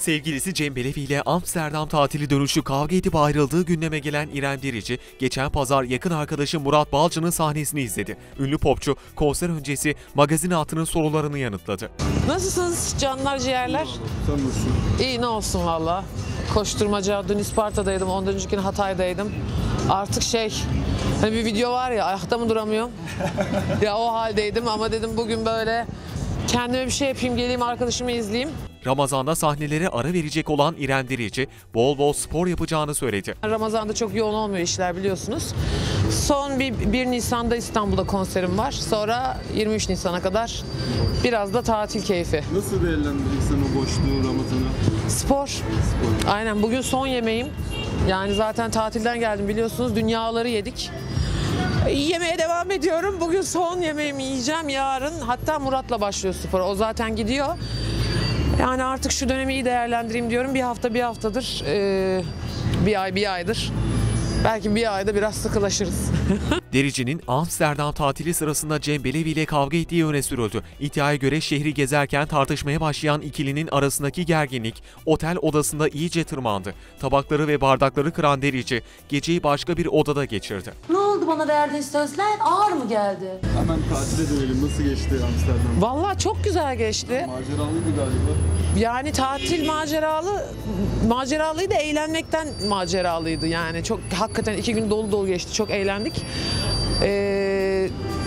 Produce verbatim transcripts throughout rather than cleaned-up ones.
Sevgilisi Cem Belevi ile Amsterdam tatili dönüşü kavga edip ayrıldığı gündeme gelen İrem Derici, geçen pazar yakın arkadaşı Murat Balcı'nın sahnesini izledi. Ünlü popçu konser öncesi magazin altının sorularını yanıtladı. Nasılsınız canlar ciğerler? Sen nasılsın? İyi, ne olsun valla. Koşturmaca, dün İsparta'daydım, ondan önceki gün Hatay'daydım. Artık şey, hani bir video var ya, ayakta mı duramıyorum? Ya o haldeydim ama dedim bugün böyle kendime bir şey yapayım, geleyim arkadaşımı izleyeyim. Ramazan'da sahnelere ara verecek olan İrem Derici, bol bol spor yapacağını söyledi. Ramazan'da çok yoğun olmuyor işler, biliyorsunuz. Son bir, bir Nisan'da İstanbul'da konserim var. Sonra yirmi üç Nisan'a kadar biraz da tatil keyfi. Nasıl değerlendireceksin o boşluğu, Ramazan'ı? Spor. Spor. Aynen, bugün son yemeğim. Yani zaten tatilden geldim, biliyorsunuz, dünyaları yedik. Yemeğe devam ediyorum. Bugün son yemeğimi yiyeceğim, yarın. Hatta Murat'la başlıyor spora. O zaten gidiyor. Yani artık şu dönemi iyi değerlendireyim diyorum. Bir hafta bir haftadır, ee, bir ay bir aydır. Belki bir ayda biraz sıkılaşırız. Derici'nin Amsterdam tatili sırasında Cem Belevi ile kavga ettiği öne sürüldü. İddiaya göre şehri gezerken tartışmaya başlayan ikilinin arasındaki gerginlik otel odasında iyice tırmandı. Tabakları ve bardakları kıran Derici geceyi başka bir odada geçirdi. Ne oldu, bana verdiğin sözler ağır mı geldi? Hemen tatile dönelim. Nasıl geçti Amsterdam? Vallahi çok güzel geçti. Maceralıydı galiba. Yani tatil maceralı, maceralıydı, eğlenmekten maceralıydı yani. Çok hakikaten iki gün dolu dolu geçti, çok eğlendik. Ee,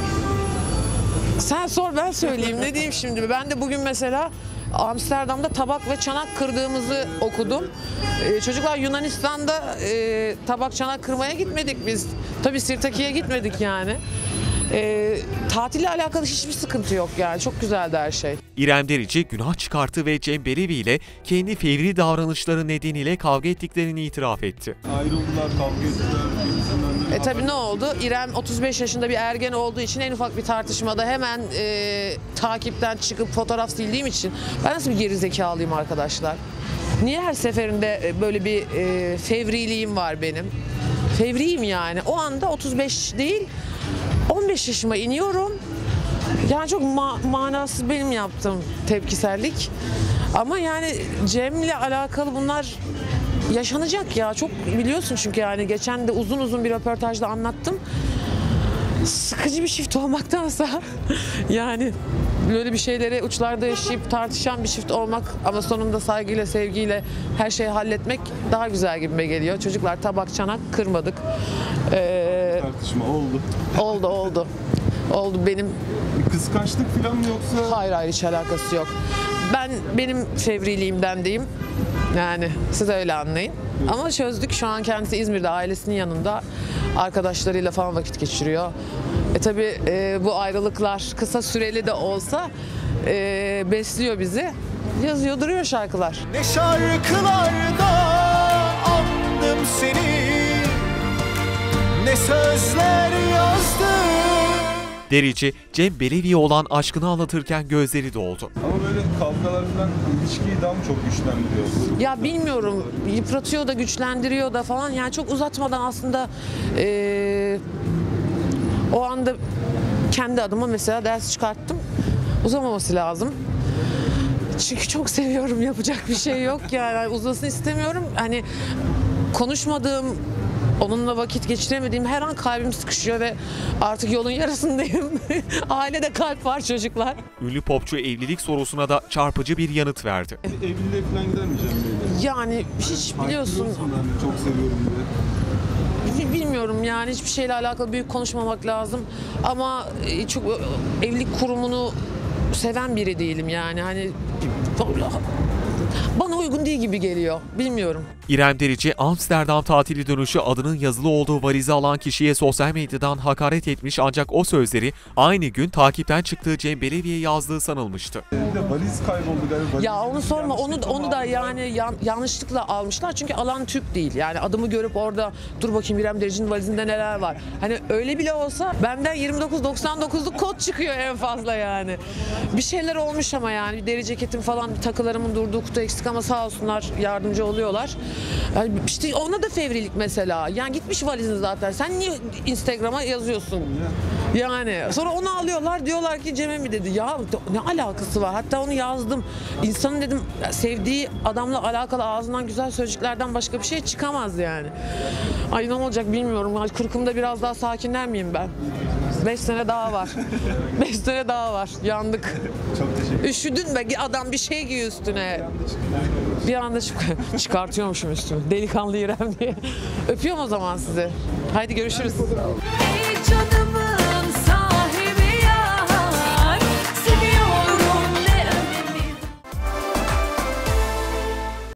sen sor, ben söyleyeyim, ne diyeyim şimdi. Ben de bugün mesela Amsterdam'da tabak ve çanak kırdığımızı okudum. Ee, çocuklar, Yunanistan'da e, tabak çanak kırmaya gitmedik biz. Tabii Sirtaki'ye gitmedik yani. E, tatille alakalı hiçbir sıkıntı yok yani, çok güzeldi her şey. İrem Derici günah çıkarttı ve Cem Belevi ile kendi fevri davranışları nedeniyle kavga ettiklerini itiraf etti. Ayrıldılar, kavga ettiler. E tabii ne oldu? İrem otuz beş yaşında bir ergen olduğu için en ufak bir tartışmada hemen e, takipten çıkıp fotoğraf sildiğim için ben nasıl bir gerizekalıyım arkadaşlar? Niye her seferinde böyle bir e, fevriliğim var benim? Fevriyim yani. O anda otuz beş değil, on beş yaşıma iniyorum. Yani çok ma manasız benim yaptığım tepkisellik. Ama yani Cem'le alakalı bunlar yaşanacak ya. Çok biliyorsun çünkü yani geçen de uzun uzun bir röportajda anlattım. Sıkıcı bir çift olmaktansa yani böyle bir şeyleri uçlarda yaşayıp tartışan bir çift olmak ama sonunda saygıyla, sevgiyle her şeyi halletmek daha güzel gibime geliyor. Çocuklar, tabak çanak kırmadık. Ee, Tartışma oldu. oldu oldu. Oldu benim. Kıskançlık falan mı yoksa? Hayır hayır, hiç alakası yok. Ben benim fevriliğimden diyeyim. Yani siz öyle anlayın. Evet. Ama çözdük. Şu an kendisi İzmir'de, ailesinin yanında. Arkadaşlarıyla falan vakit geçiriyor. E tabii e, bu ayrılıklar kısa süreli de olsa e, besliyor bizi. Yazıyor duruyor şarkılar. Ne şarkılarda andım seni, ne sözler yazdım. Derici, Cem Belevi'ye olan aşkını anlatırken gözleri doldu. Ama böyle kavgalar falan ilişkiyi daha mı çok güçlendiriyor? Ya bilmiyorum, yıpratıyor da güçlendiriyor da falan. Yani çok uzatmadan aslında e, o anda kendi adıma mesela ders çıkarttım. Uzamaması lazım. Çünkü çok seviyorum, yapacak bir şey yok yani. Uzasın istemiyorum. Hani konuşmadığım, onunla vakit geçiremediğim her an kalbim sıkışıyor ve artık yolun yarısındayım. Ailede kalp var çocuklar. Ünlü popçu evlilik sorusuna da çarpıcı bir yanıt verdi. Evliliğe falan gider mi Cem Bey'le? Yani hiç biliyorsun. Ben çok seviyorum diye. Bilmiyorum yani, hiçbir şeyle alakalı büyük konuşmamak lazım. Ama çok evlilik kurumunu seven biri değilim yani. Hani bana uygun değil gibi geliyor. Bilmiyorum. İrem Derici, Amsterdam tatili dönüşü adının yazılı olduğu valizi alan kişiye sosyal medyadan hakaret etmiş ancak o sözleri aynı gün takipten çıktığı Cem Belevi'ye yazdığı sanılmıştı. Bir de valiz kayboldu galiba. Ya onu sorma, onu onu da yani yan, yanlışlıkla almışlar çünkü alan Türk değil. Yani adımı görüp orada dur bakayım İrem Derici'nin valizinde neler var. Hani öyle bile olsa benden yirmi dokuz doksan dokuzluk kod çıkıyor en fazla yani. Bir şeyler olmuş ama yani deri ceketim falan, takılarımın durduğu kutu eksik ama sağ olsunlar yardımcı oluyorlar. Yani işte ona da fevrilik mesela. Yani gitmiş valizin zaten. Sen niye Instagram'a yazıyorsun? Yani sonra onu alıyorlar, diyorlar ki Cem'e mi dedi. Ya ne alakası var? Hatta onu yazdım. İnsanın dedim sevdiği adamla alakalı ağzından güzel sözcüklerden başka bir şey çıkamaz yani. Ay ne olacak bilmiyorum. kırkımda biraz daha sakinler miyim ben? Beş sene daha var. Beş sene daha var. Yandık. Çok teşekkür ederim. Üşüdün be, adam bir şey giy üstüne. Bir anda çık çıkartıyormuşum üstümü. Delikanlı İrem diye. Öpüyorum o zaman sizi. Haydi görüşürüz. Ey canım